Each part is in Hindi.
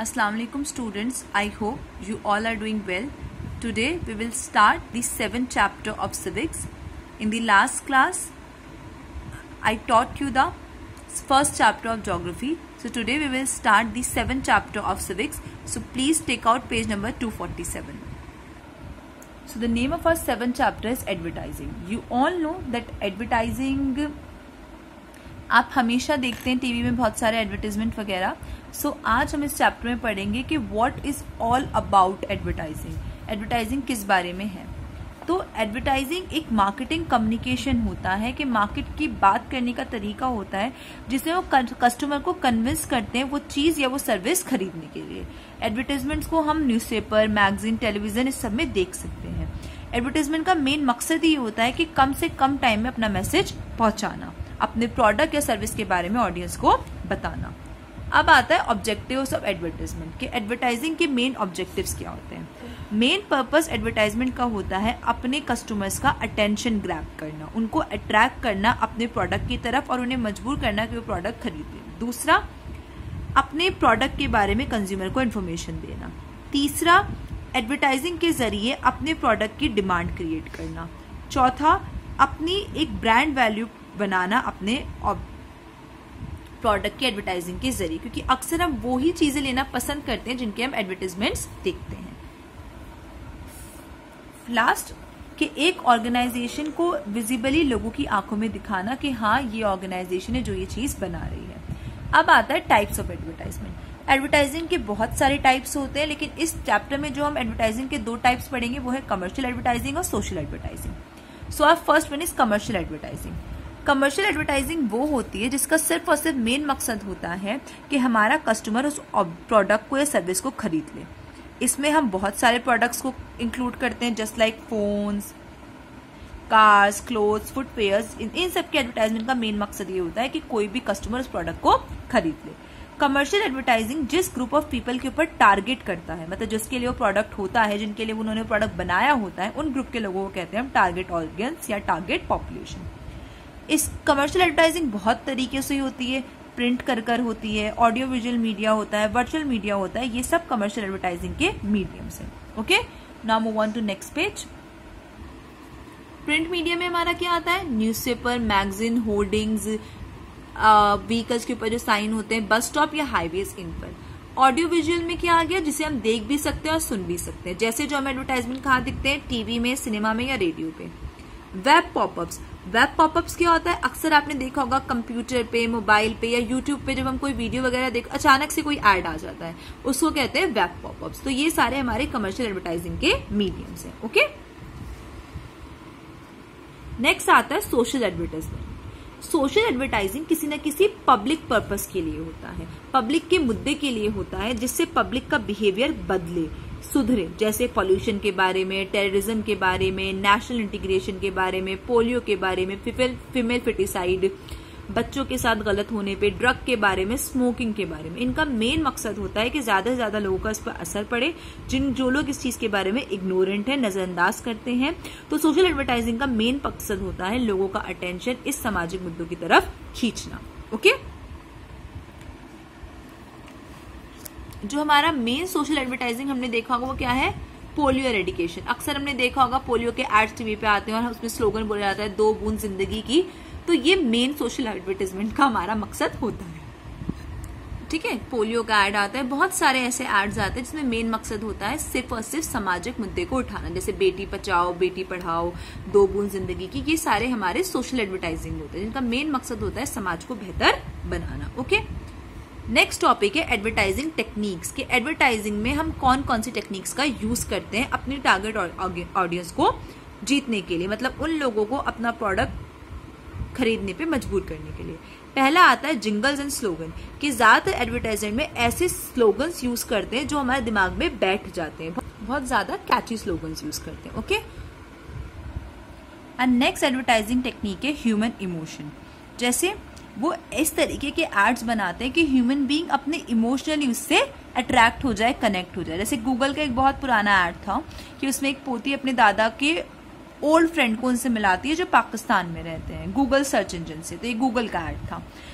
Assalamu alaikum students, I hope you all are doing well. Today we will start the 7th chapter of civics. In the last class I taught you the first chapter of geography. So today we will start the 7th chapter of civics. So please take out page number 247. So the name of our 7th chapter is advertising. You all know that advertising आप हमेशा देखते हैं टीवी में बहुत सारे एडवर्टाइजमेंट वगैरह. सो आज हम इस चैप्टर में पढ़ेंगे कि what is all about advertising. Advertising किस बारे में है. तो एडवर्टाइजिंग एक मार्केटिंग कम्युनिकेशन होता है कि मार्केट की बात करने का तरीका होता है जिसमें वो कस्टमर को कन्विंस करते हैं वो चीज या वो सर्विस खरीदने के लिए. एडवर्टाइजमेंट्स को हम न्यूज़पेपर, मैगजीन, टेलीविजन इस सब में देख सकते हैं. एडवर्टाइजमेंट का मेन मकसद ये होता है कि कम से कम टाइम में अपना मैसेज पहुंचाना, अपने प्रोडक्ट या सर्विस के बारे में ऑडियंस को बताना. अब आता है ऑब्जेक्टिव्स ऑफ एडवर्टाइजमेंट कि एडवर्टाइजिंग के मेन ऑब्जेक्टिव्स क्या होते हैं. मेन पर्पस एडवर्टाइजमेंट का होता है अपने कस्टमर्स का अटेंशन ग्रैब करना, उनको अट्रैक्ट करना अपने प्रोडक्ट की तरफ और उन्हें मजबूर करना कि वो प्रोडक्ट खरीदें. दूसरा, अपने प्रोडक्ट के बारे में कंज्यूमर को इन्फॉर्मेशन देना. तीसरा, एडवर्टाइजिंग के जरिए अपने प्रोडक्ट की डिमांड क्रिएट करना. चौथा, अपनी एक ब्रांड वैल्यू बनाना अपने प्रोडक्ट की एडवर्टाइजिंग के जरिए, क्योंकि अक्सर हम वो ही चीजें लेना पसंद करते हैं जिनके हम एडवर्टाइजमेंट्स देखते हैं. लास्ट कि एक ऑर्गेनाइजेशन को विजिबली लोगों की आंखों में दिखाना कि हाँ ये ऑर्गेनाइजेशन है जो ये चीज बना रही है. अब आता है टाइप्स ऑफ एडवर्टाइजमेंट. एडवर्टाइजिंग के बहुत सारे टाइप्स होते हैं, लेकिन इस चैप्टर में जो हम एडवर्टाइजिंग के दो टाइप्स पढ़ेंगे वो है कमर्शियल एडवर्टाइजिंग और social advertising. So our first one is commercial advertising. Commercial advertising वो होती है जिसका सिर्फ और सिर्फ मेन मकसद होता है कि हमारा कस्टमर उस प्रोडक्ट को या सर्विस को खरीद ले. इसमें हम बहुत सारे प्रोडक्ट्स को इंक्लूड करते हैं, just like phones, cars, clothes, footwears. इन सब के एडवर्टाइजमेंट का मेन मकसद ये होता है कि कोई भी कस्टमर उस प्रोडक्ट को खरीद ले. कमर्शियल एडवर्टाइजिंग जिस ग्रुप ऑफ पीपल के ऊपर टारगेट करता है, मतलब जिसके लिए वो प्रोडक्ट होता है, जिनके लिए उन्होंने प्रोडक्ट बनाया होता है, उन ग्रुप के लोगों को कहते हैं हम टारगेट ऑडियंस या टारगेट पॉपुलेशन. इस कमर्शियल एडवर्टाइजिंग बहुत तरीके से होती है. प्रिंट कर होती है, ऑडियो विजुअल मीडिया होता है, वर्चुअल मीडिया होता है. ये सब कमर्शियल एडवर्टाइजिंग के मीडियम्स हैं. Okay, now move on to next page. Print media में हमारा क्या आता है? न्यूज़पेपर, मैगजीन, होर्डिंग्स, व्हीकल्स के ऊपर जो साइन होते हैं, बस स्टॉप या हाईवेज, इन पर. ऑडियो विजुअल में क्या आ गया? जिसे हम देख भी सकते हैं और सुन भी सकते हैं, जैसे जो हमें एडवर्टाइजमेंट कहाँ दिखते हैं? टीवी में, सिनेमा में या रेडियो पे. Web popups. वेब पॉपअप्स क्या होता है? अक्सर आपने देखा होगा कंप्यूटर पे, मोबाइल पे या यूट्यूब पे जब हम कोई वीडियो वगैरह देख अचानक से कोई ऐड आ जाता है, उसको कहते हैं वेब पॉपअप्स. तो ये सारे हमारे कमर्शियल एडवर्टाइजिंग के मीडियम्स हैं. ओके, नेक्स्ट आता है सोशल एडवर्टाइजमेंट. सोशल एडवर्टाइजिंग किसी न किसी पब्लिक पर्पस के लिए होता है, पब्लिक के मुद्दे के लिए होता है, जिससे पब्लिक का बिहेवियर बदले, सुधरे. जैसे पॉल्यूशन के बारे में, टेररिज्म के बारे में, नेशनल इंटीग्रेशन के बारे में, पोलियो के बारे में, फीमेल फिटिसाइड, बच्चों के साथ गलत होने पे, ड्रग के बारे में, स्मोकिंग के बारे में. इनका मेन मकसद होता है कि ज्यादा से ज्यादा लोगों का इस पर असर पड़े, जो लोग इस चीज के बारे में इग्नोरेंट है, नजरअंदाज करते हैं. तो सोशल एडवर्टाइजिंग का मेन मकसद होता है लोगों का अटेंशन इस सामाजिक मुद्दों की तरफ खींचना. ओके, जो हमारा मेन सोशल एडवर्टाइजिंग हमने देखा होगा वो क्या है? Polio eradication. अक्सर हमने देखा होगा पोलियो के एड्स टीवी पे आते हैं और उसमें स्लोगन बोला जाता है 2 बूंद जिंदगी की. तो ये मेन सोशल एडवर्टाइजमेंट का हमारा मकसद होता है. ठीक है, पोलियो का एड आता है, बहुत सारे ऐसे एड्स आते हैं जिसमें मेन मकसद होता है सिर्फ और सिर्फ सामाजिक मुद्दे को उठाना, जैसे बेटी बचाओ, बेटी पढ़ाओ, 2 बूंद जिंदगी की. ये सारे हमारे सोशल एडवर्टाइजिंग होते हैं जिनका मेन मकसद होता है समाज को बेहतर बनाना. ओके, नेक्स्ट टॉपिक है एडवर्टाइजिंग टेक्निक्स. कि एडवर्टाइजिंग में हम कौन कौन सी टेक्निक्स का यूज करते हैं अपनी टारगेट ऑडियंस को जीतने के लिए, मतलब उन लोगों को अपना प्रोडक्ट खरीदने पे मजबूर करने के लिए. पहला आता है जिंगल्स एंड स्लोगन. कि ज्यादातर एडवर्टाइजमेंट में ऐसे स्लोगन्स यूज करते हैं जो हमारे दिमाग में बैठ जाते हैं, बहुत ज्यादा कैची स्लोगन्स यूज करते हैं. Okay, and next advertising technique है ह्यूमन इमोशन. जैसे वो इस तरीके के एड्स बनाते हैं कि ह्यूमन बीइंग अपने इमोशनली उससे अट्रैक्ट हो जाए, कनेक्ट हो जाए. जैसे गूगल का एक बहुत पुराना एड था कि उसमें एक पोती अपने दादा के ओल्ड फ्रेंड को उनसे मिलाती है जो पाकिस्तान में रहते हैं, गूगल सर्च इंजन से. तो ये गूगल का एड था.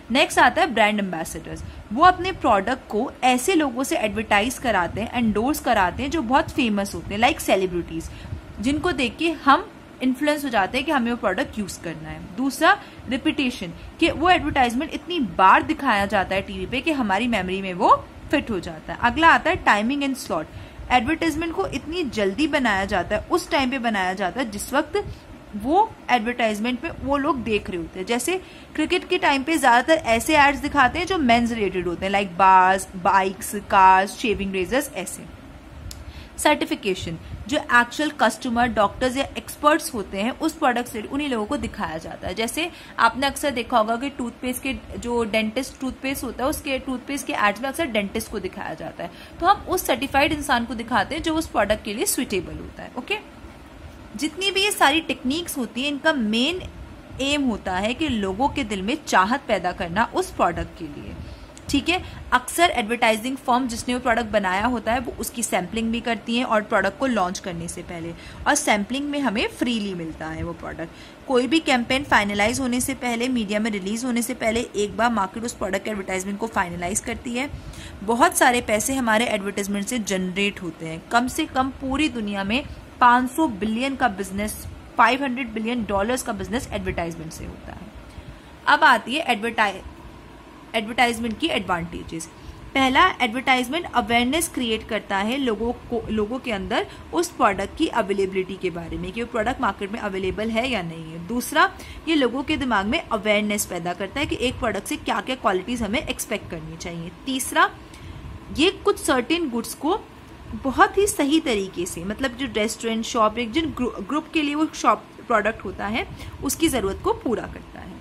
नेक्स्ट आता है ब्रांड एम्बेसडर्स। वो अपने प्रोडक्ट को ऐसे लोगों से एडवर्टाइज कराते हैं, एंडोर्स कराते हैं जो बहुत फेमस होते हैं, लाइक सेलिब्रिटीज, जिनको देख के हम इन्फ्लुएंस हो जाते हैं कि हमें वो प्रोडक्ट यूज करना है। दूसरा रिपीटेशन, कि वो एडवर्टाइजमेंट इतनी बार दिखाया जाता है टीवी पे कि हमारी मेमोरी में वो फिट हो जाता है। अगला आता है टाइमिंग एंड स्लॉट। एडवर्टाइजमेंट को इतनी जल्दी बनाया जाता है, उस टाइम पे बनाया जाता है जिस वक्त वो एडवर्टाइजमेंट में वो लोग देख रहे होते हैं। जैसे क्रिकेट के टाइम पे ज्यादातर ऐसे एड्स दिखाते हैं जो मेंस रिलेटेड होते हैं, like bars, bikes, cars, shaving razors, ऐसे। सर्टिफिकेशन, जो एक्चुअल कस्टमर, डॉक्टर्स या एक्सपर्ट्स होते हैं उस प्रोडक्ट से उन्हीं लोगों को दिखाया जाता है। जैसे आपने अक्सर देखा होगा कि टूथपेस्ट के जो डेंटिस्ट टूथपेस्ट होता है उसके टूथपेस्ट के एड्स में अक्सर डेंटिस्ट को दिखाया जाता है, तो हम उस सर्टिफाइड इंसान को दिखाते हैं जो उस प्रोडक्ट के लिए सुइटेबल होता है। ओके, जितनी भी ये सारी टेक्निक्स होती है इनका मेन एम होता है कि लोगों के दिल में चाहत पैदा करना उस प्रोडक्ट के लिए। ठीक है, अक्सर एडवर्टाइजिंग फर्म जिसने वो प्रोडक्ट बनाया होता है वो उसकी सैम्पलिंग भी करती हैं और प्रोडक्ट को लॉन्च करने से पहले, और सैम्पलिंग में हमें फ्रीली मिलता है वो प्रोडक्ट। कोई भी कैंपेन फाइनलाइज होने से पहले, मीडिया में रिलीज होने से पहले एक बार मार्केट उस प्रोडक्ट के एडवर्टाइजमेंट को फाइनलाइज करती है। बहुत सारे पैसे हमारे एडवर्टाइजमेंट से जनरेट होते हैं। कम से कम पूरी दुनिया में 500 बिलियन का बिजनेस, $500 बिलियन का बिजनेस एडवर्टाइजमेंट से होता है। अब आती है एडवर्टाइजमेंट की एडवांटेजेस। पहला, एडवर्टाइजमेंट अवेयरनेस क्रिएट करता है लोगों के अंदर उस प्रोडक्ट की अवेलेबिलिटी के बारे में कि वो प्रोडक्ट मार्केट में अवेलेबल है या नहीं है। दूसरा, ये लोगों के दिमाग में अवेयरनेस पैदा करता है कि एक प्रोडक्ट से क्या क्या क्वालिटीज हमें एक्सपेक्ट करनी चाहिए। तीसरा, ये कुछ सर्टेन गुड्स को बहुत ही सही तरीके से, मतलब जो रेस्टोरेंट, शॉप, एक जिन ग्रुप के लिए वो शॉप प्रोडक्ट होता है उसकी जरूरत को पूरा करता है।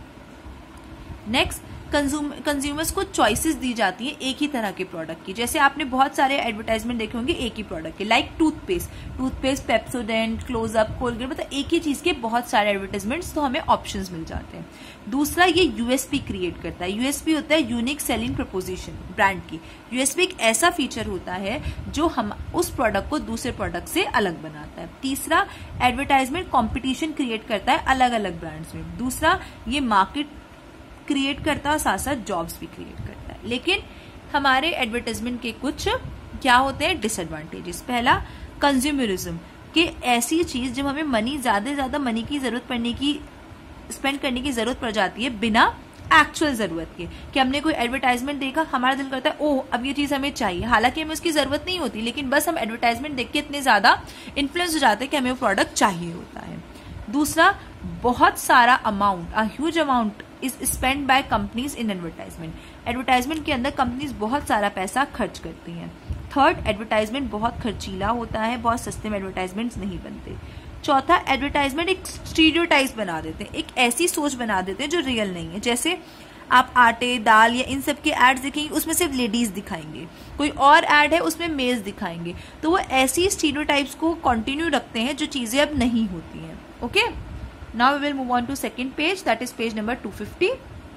नेक्स्ट, कंज्यूमर्स को चॉइसेस दी जाती है एक ही तरह के प्रोडक्ट की। जैसे आपने बहुत सारे एडवर्टाइजमेंट देखे होंगे एक ही प्रोडक्ट के, like toothpaste, Pepsodent, Closeup, Colgate, मतलब एक ही चीज के बहुत सारे एडवर्टाइजमेंट्स, तो हमें ऑप्शंस मिल जाते हैं। दूसरा, ये यूएसपी क्रिएट करता है। यूएसपी होता है यूनिक सेलिंग प्रपोजिशन, ब्रांड की। यूएसपी एक ऐसा फीचर होता है जो हम उस प्रोडक्ट को दूसरे प्रोडक्ट से अलग बनाता है। तीसरा, एडवर्टाइजमेंट कॉम्पिटिशन क्रिएट करता है अलग अलग ब्रांड्स में। दूसरा, ये मार्केट क्रिएट करता है, साथ साथ जॉब्स भी क्रिएट करता है। लेकिन हमारे एडवर्टाइजमेंट के कुछ क्या होते हैं डिसएडवांटेजेस। पहला, कंज्यूमरिज्म, कि ऐसी चीज जब हमें ज्यादा से ज्यादा मनी की जरूरत पड़ने की, स्पेंड करने की जरूरत पड़ जाती है बिना एक्चुअल जरूरत के, कि हमने कोई एडवर्टाइजमेंट देखा, हमारा दिल करता है ओह अब ये चीज हमें चाहिए, हालांकि हमें उसकी जरूरत नहीं होती, लेकिन बस हम एडवर्टाइजमेंट देख के इतने ज्यादा इन्फ्लुएंस हो जाते हैं कि हमें वो प्रोडक्ट चाहिए होता है। दूसरा, बहुत सारा amount, huge amount is spend by companies in advertisement. Advertisement के अंदर कंपनीज बहुत सारा पैसा खर्च करती हैं। थर्ड, एडवर्टाइजमेंट बहुत खर्चीला होता है, बहुत सस्ते में एडवर्टाइजमेंट्स नहीं बनते। चौथा, एडवर्टाइजमेंट एक स्टीरियोटाइप बना देते हैं, एक ऐसी सोच बना देते हैं जो रियल नहीं है। जैसे आप आटे, दाल या इन सब के एड्स देखेंगे, उसमें सिर्फ लेडीज दिखाएंगे, कोई और एड है उसमें मेल्स दिखाएंगे, तो वो ऐसी स्टीरियोटाइप्स को कंटिन्यू रखते हैं जो चीजें अब नहीं होती हैं। Okay, now we will move on to second page, that is page number 250।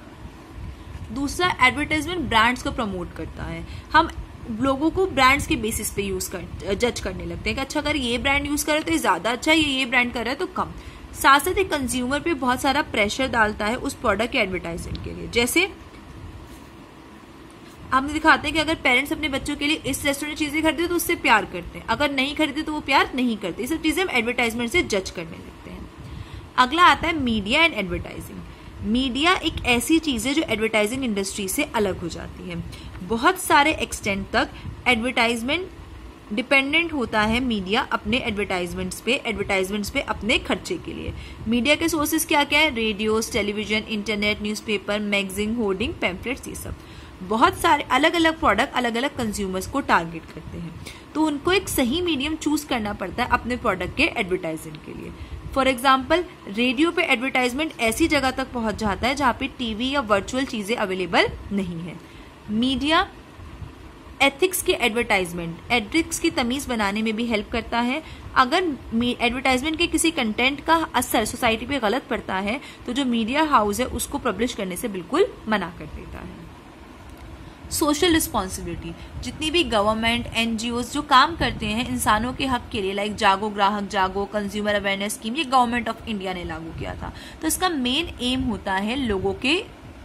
दूसरा, एडवर्टाइजमेंट ब्रांड्स को प्रमोट करता है। हम लोगों को ब्रांड्स के बेसिस पे जज करने लगते हैं कि अच्छा अगर ये ब्रांड यूज कर रहा है तो ये ज्यादा अच्छा है, ये ब्रांड कर रहा है तो कम। साथ साथ एक कंज्यूमर पे बहुत सारा प्रेशर डालता है उस प्रोडक्ट के एडवर्टाइजिंग के लिए। जैसे हम दिखाते हैं कि अगर पेरेंट्स अपने बच्चों के लिए इस रेस्टोरेंट चीजें खरीदते तो उससे प्यार करते हैं, अगर नहीं खरीदते तो वो प्यार नहीं करते। ये सब चीजें हम एडवर्टाइजमेंट से जज करने लगते हैं। अगला आता है मीडिया एंड एडवर्टाइजिंग। मीडिया एक ऐसी चीज है जो एडवर्टाइजिंग इंडस्ट्री से अलग हो जाती है। बहुत सारे एक्सटेंट तक एडवर्टाइजमेंट डिपेंडेंट होता है मीडिया अपने एडवर्टाइजमेंट्स पे अपने खर्चे के लिए। मीडिया के सोर्सेज क्या क्या है? Radio, television, internet, newspaper, magazine, hoarding, pamphlets, ये सब। बहुत सारे अलग अलग प्रोडक्ट अलग अलग कंज्यूमर्स को टारगेट करते हैं, तो उनको एक सही मीडियम चूज करना पड़ता है अपने प्रोडक्ट के एडवर्टाइजिंग के लिए। फॉर एग्जाम्पल, रेडियो पे एडवर्टाइजमेंट ऐसी जगह तक पहुंच जाता है जहां पे टीवी या वर्चुअल चीजें अवेलेबल नहीं है। मीडिया एथिक्स की तमीज बनाने में भी हेल्प करता है। अगर एडवर्टाइजमेंट के किसी कंटेंट का असर सोसाइटी पे गलत पड़ता है तो जो मीडिया हाउस है उसको पब्लिश करने से बिल्कुल मना कर देता है। सोशल रिस्पॉन्सिबिलिटी, जितनी भी गवर्नमेंट, एनजीओज जो काम करते हैं इंसानों के हक के लिए, like Jago Grahak Jago, consumer awareness scheme, ये गवर्नमेंट ऑफ इंडिया ने लागू किया था। तो इसका मेन एम होता है लोगों के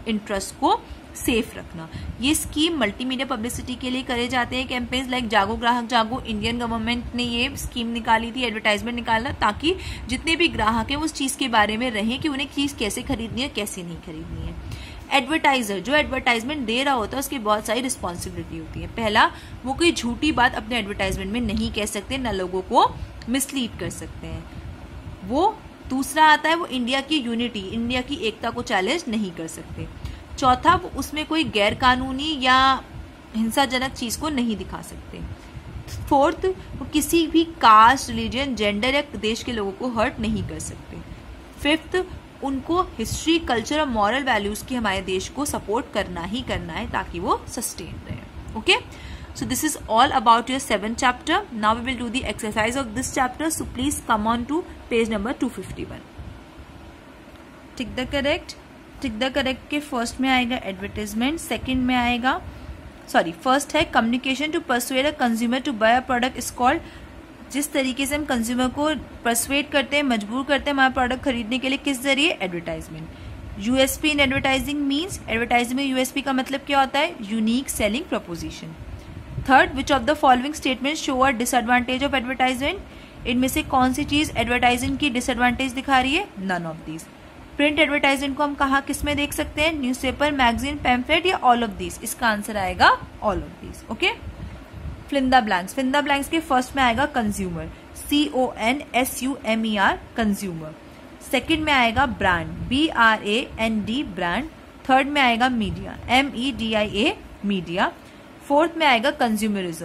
इंटरेस्ट को सेफ रखना। ये स्कीम मल्टीमीडिया पब्लिसिटी के लिए करे जाते हैं कैंपेन्स लाइक जागो ग्राहक जागो। इंडियन गवर्नमेंट ने ये स्कीम निकाली थी, एडवर्टाइजमेंट निकाला, ताकि जितने भी ग्राहक हैं उस चीज के बारे में रहें कि उन्हें चीज कैसे खरीदनी है कैसे नहीं खरीदनी है। एडवर्टाइजर जो एडवर्टाइजमेंट दे रहा होता है उसकी बहुत सारी रिस्पॉन्सिबिलिटी होती है। पहला, वो कोई झूठी बात अपने एडवर्टाइजमेंट में नहीं कह सकते, न लोगों को मिसलीड कर सकते हैं। वो दूसरा आता है वो इंडिया की यूनिटी, इंडिया की एकता को चैलेंज नहीं कर सकते। चौथा, वो उसमें कोई गैर कानूनी या हिंसाजनक चीज को नहीं दिखा सकते। फोर्थ, वो किसी भी कास्ट, रिलीजन, जेंडर या देश के लोगों को हर्ट नहीं कर सकते। फिफ्थ, उनको हिस्ट्री, कल्चर और मॉरल वैल्यूज की हमारे देश को सपोर्ट करना ही करना है ताकि वो सस्टेन रहे। Okay, so this is all about your 7th chapter. Now we will do the exercise of this chapter, so please come on to page number 251. Tick the correct के फर्स्ट में आएगा एडवर्टाइजमेंट, सेकंड में आएगा फर्स्ट है communication to persuade a consumer to buy a product is called. जिस तरीके से हम कंज्यूमर को परसुएड करते हैं, मजबूर करते हैं हमारा प्रोडक्ट खरीदने के लिए, किस जरिए? Advertisement. USP in advertising means, advertising में यूएसपी का मतलब क्या होता है? Unique selling proposition. Third, which of the following statement show a disadvantage of advertisement? इनमें से कौन सी चीज एडवर्टाइजिंग की डिसएडवांटेज दिखा रही है? None of these. Print advertisement को हम कहाँ किस में देख सकते हैं? न्यूज़पेपर, मैगजीन, पैम्फलेट या ऑल ऑफ दीज? इसका आंसर आएगा all of these. Okay, fill in the blanks के फर्स्ट में आएगा कंज्यूमर, CONSUMER कंज्यूमर। सेकंड में आएगा ब्रांड, BRAND ब्रांड। थर्ड में आएगा मीडिया, MEDIA मीडिया। फोर्थ में आएगा कंज्यूमरिज्म,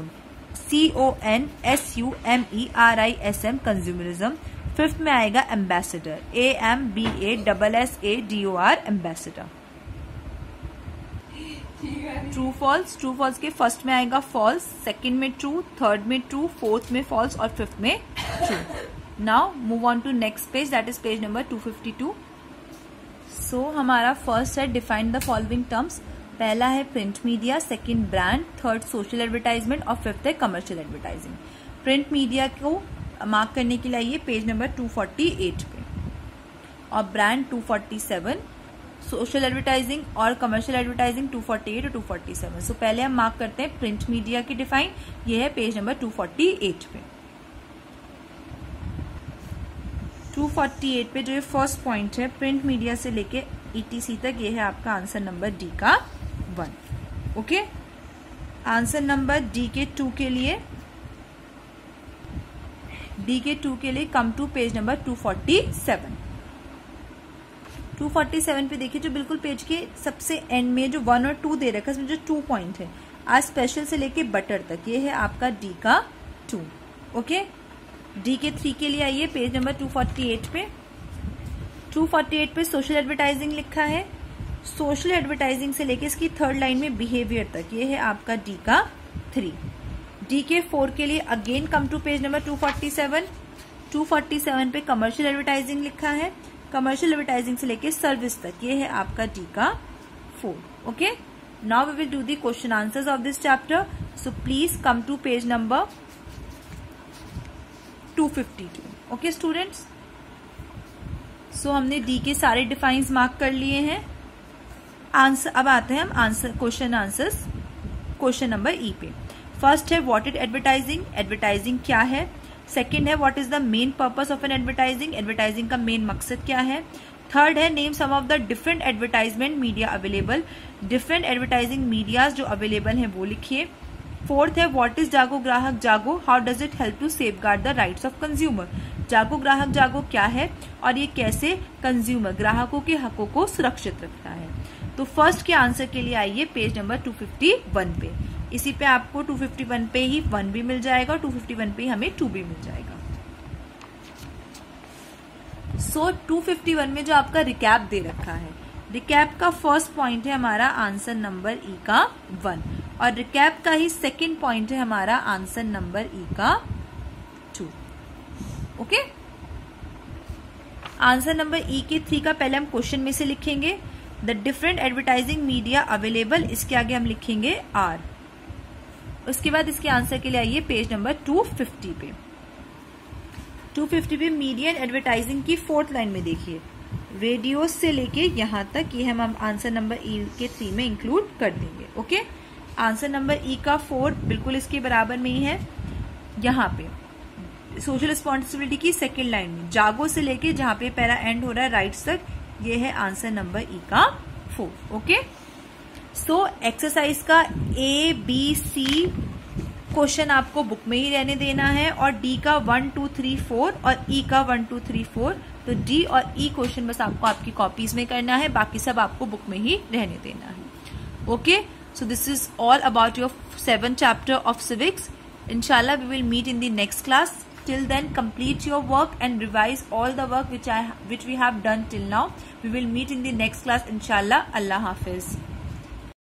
CONSUMERISM कंज्यूमरिज्म। फिफ्थ में आएगा ambassador, AMBASSADOR ambassador. True false के फर्स्ट में आएगा फॉल्स, सेकंड में ट्रू, थर्ड में ट्रू, फोर्थ में फॉल्स और फिफ्थ में true. Now move on to next page, that is page number 252। So हमारा फर्स्ट है डिफाइन द फॉलोइंग टर्म्स। पहला है print media, second brand, third social advertisement और फिफ्थ है कमर्शियल एडवर्टाइजिंग। प्रिंट मीडिया को मार्क करने के लिए आइए पेज नंबर 248 पे, और ब्रांड 247, सोशल एडवर्टाइजिंग और कमर्शियल एडवर्टाइजिंग 248 और 247। सो पहले हम मार्क करते हैं प्रिंट मीडिया की डिफाइन, ये है पेज नंबर 248 पे। 248 पे जो ये फर्स्ट पॉइंट है, प्रिंट मीडिया से लेके ETC तक, ये है आपका आंसर नंबर D का 1। ओके, आंसर नंबर D के 2 के लिए कम टू पेज नंबर 247। 247 पे देखिए, जो बिल्कुल पेज के सबसे एंड में जो 1 और 2 दे रखा है, इसमें जो 2 पॉइंट है, आज स्पेशल से लेके बटर तक, ये है आपका D का 2। ओके, D के 3 के लिए आइए पेज नंबर 248 पे। 248 पे सोशल एडवर्टाइजिंग लिखा है, सोशल एडवर्टाइजिंग से लेके इसकी थर्ड लाइन में बिहेवियर तक, ये है आपका D का 3। D के 4 के लिए again come to page number 247। 247 पे कमर्शियल एडवर्टाइजिंग लिखा है, कमर्शियल एडवर्टाइजिंग से लेके सर्विस तक, ये है आपका D का 4। Okay, now we will do the question answers of this chapter, so please come to page number 252। Okay students, so हमने D के सारे डिफाइंस मार्क कर लिए हैं। आंसर अब आते हैं हम answer question answers question number E पे। फर्स्ट है व्हाट इज एडवर्टाइजिंग, एडवर्टाइजिंग क्या है। सेकंड है what is the main purpose of an advertising, advertising का मेन मकसद क्या है। थर्ड है name some of the different advertisement media available, different advertising medias जो अवेलेबल हैं वो लिखिए। फोर्थ है what is Jago Grahak Jago, how does it help to safeguard the rights of consumer. Jago Grahak जागो क्या है और ये कैसे कंज्यूमर ग्राहकों के हकों को सुरक्षित रखता है। तो फर्स्ट के आंसर के लिए आइए पेज नंबर 251 पे। इसी पे आपको 251 पे ही 1 भी मिल जाएगा और 251 पे ही हमें 2 भी मिल जाएगा। सो 251 में जो आपका रिकैप दे रखा है, रिकैप का फर्स्ट पॉइंट है हमारा आंसर नंबर E का 1 और रिकैप का ही सेकंड पॉइंट है हमारा आंसर नंबर E का 2। ओके, आंसर नंबर E के 3 का पहले हम क्वेश्चन में से लिखेंगे the different advertising media available, इसके आगे हम लिखेंगे R। उसके बाद इसके आंसर के लिए आइए पेज नंबर 250 पे। 250 पे मीडिया एंड एडवर्टाइजिंग की 4th लाइन में देखिए रेडियोस से लेके यहाँ तक ये हम आंसर नंबर ई के 3 में इंक्लूड कर देंगे। ओके, आंसर नंबर ई का 4 बिल्कुल इसके बराबर में ही है। यहाँ पे सोशल रिस्पॉन्सिबिलिटी की सेकेंड लाइन में जागो से लेके जहाँ पे पैरा एंड हो रहा है राइट्स तक, ये है आंसर नंबर ई का 4। ओके, सो एक्सरसाइज का ए बी सी क्वेश्चन आपको बुक में ही रहने देना है, और डी का 1 2 3 4 और ई का 1 2 3 4। तो डी और ई क्वेश्चन बस आपको आपकी कॉपीज में करना है, बाकी सब आपको बुक में ही रहने देना है। Okay, so this is all about your 7th chapter of civics. Inshallah we will meet in the next class. Till then, complete your work and revise all the work which we have done till now. We will meet in the next class, inshallah. Allah Hafiz.